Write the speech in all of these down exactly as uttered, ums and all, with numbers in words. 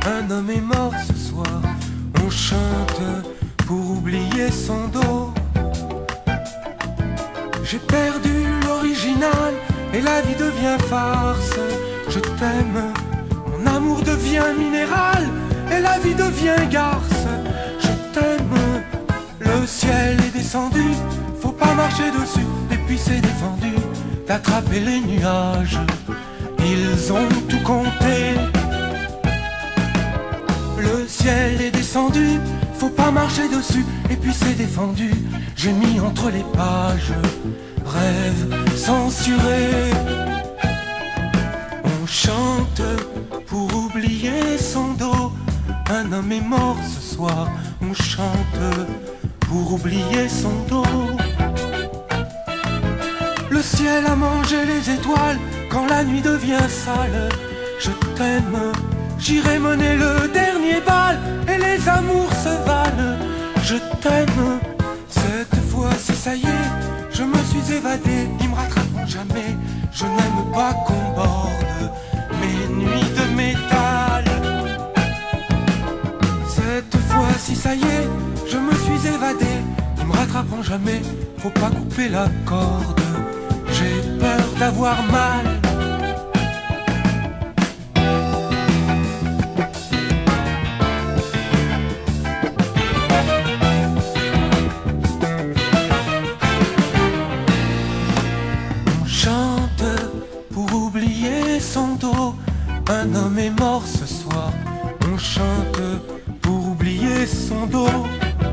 Un homme est mort ce soir, on chante pour oublier son dos. J'ai perdu l'original et la vie devient farce. Je t'aime, mon amour devient minéral et la vie devient garce. Je t'aime, le ciel est descendu, faut pas marcher dessus, et puis c'est défendu d'attraper les nuages. Ils ont tout compté. Le ciel est descendu, faut pas marcher dessus, et puis c'est défendu. J'ai mis entre les pages, rêve censuré. On chante pour oublier son dos. Un homme est mort ce soir, on chante pour oublier son dos. Le ciel a mangé les étoiles quand la nuit devient sale. Je t'aime, j'irai mener le dernier bal et les amours se valent. Je t'aime, cette fois-ci ça y est, je me suis évadé, ils me rattraperont jamais. Je n'aime pas qu'on borde mes nuits de métal. Cette fois-ci ça y est, je me suis évadé, ils me rattraperont jamais. Faut pas couper la corde, j'ai peur d'avoir mal. On chante pour oublier son dos. Un homme est mort ce soir, on chante pour oublier son dos.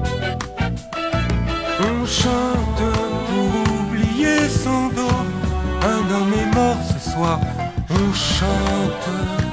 On chante pour oublier son dos. Un homme est mort ce soir, on chante.